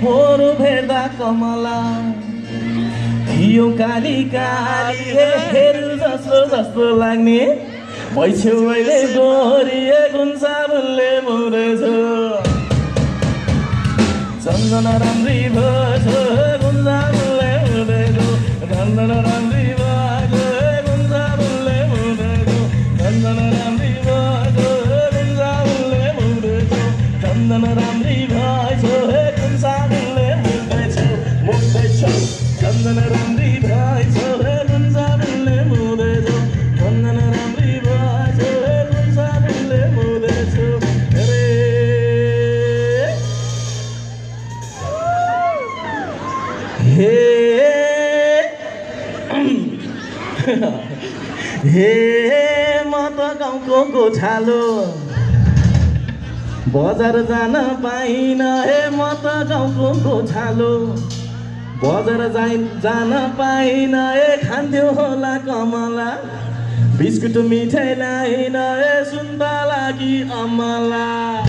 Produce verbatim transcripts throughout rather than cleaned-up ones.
पोरो भेट्दा कमला थियो काली काली हेरु जस्तो जस्तो लाग्ने भइछौ अहिले गोरी गुण साबुनले मुरेछु चन्दन राम्री भएछौ गुण साबुनले मुरेछु चन्दन राम्री भएछौ गुण साबुनले मुरेछु चन्दन राम्री भएछौ गुण साबुनले मुरेछु चन्दन राम्री भएछौ गुण साबुनले मुरेछु मुरेछु चन्दन राम्री भएछौ गुण साबुनले मुरेछु चन्दन राम्री भएछौ गुण साबुनले मुरेछु रे हे हे म त गाउँको गोछालो बजार जान पाइन हे म त गाउँको गोछालो बजार जाइन जान पाइन ए खान्थ्यो होला कमला बिस्कुट मिठाई लाइन ए सुन्तला कि अमला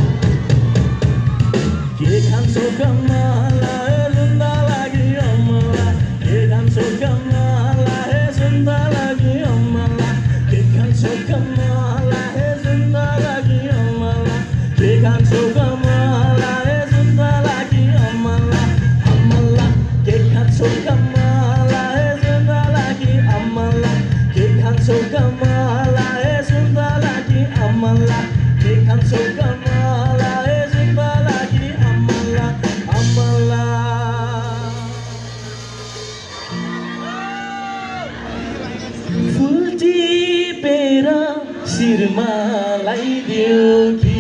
के खान्छौ कमला ए सुन्तला कि अमला के खान्छौ कमला ए सुन्तला कि अमला के खान्छौ कमला ए सुन्तला कि अमला के खान्छौ कमला ए सुन्तला कि अमला अमला के खान्छौ कमला ए सुन्तला कि अमला के खान्छौ कमला ए सुन्तला कि अमला के खान्छौ कमला ए सुन्तला कि अमला अमला फुल टिपेर शिरमा लगाइदियो कि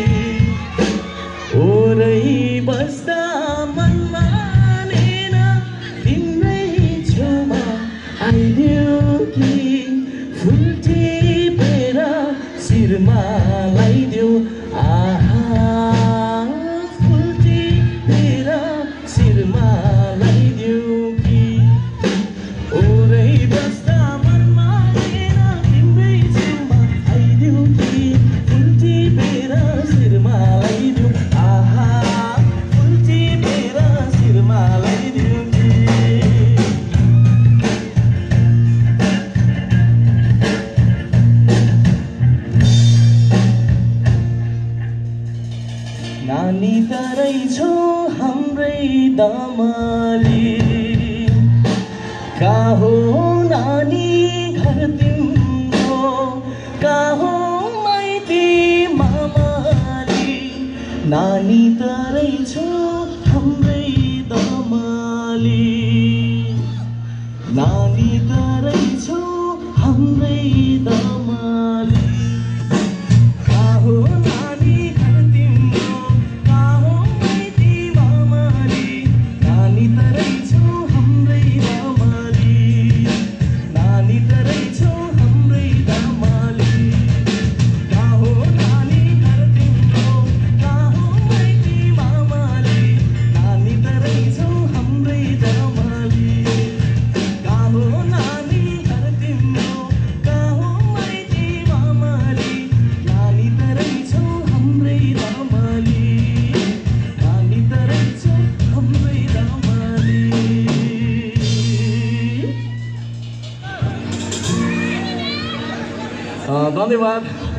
ओरै बस्दा मन मानेन तिम्रै छेउमा आइदियो कि फुल टिपेर शिरमा लगाइदियो आहा फुल टिपेर शिरमा लगाइदियो कि ओरै बस्दा मन मानेन तिम्रै छेउमा आइदियो कि फुल टिपेर शिरमा लगाइदियो आहा फुल टिपेर शिरमा लगाइदियो कि नानी तरै छौ हाम्रै दमली का हो नानी घर तिम्रो का हो माइती मामाली नानी तरै छौ हाम्रै दमली नानी तरै छौ हाम्रै दमली का हो नानी घर तिम्रो का हो माइती मामाली नानी तरै छौ हाम्रै दमली नानी तरै छौ हाम्रै दमली का हो नानी घर तिम्रो का हो माइती मामाली नानी तरै छौ हाम्रै दमली का हो नानी घर तिम्रो का हो माइती मामाली नानी तरै छौ हाम्रै दमली नानी तरै छौ हाम्रै दमली धन्यवाद।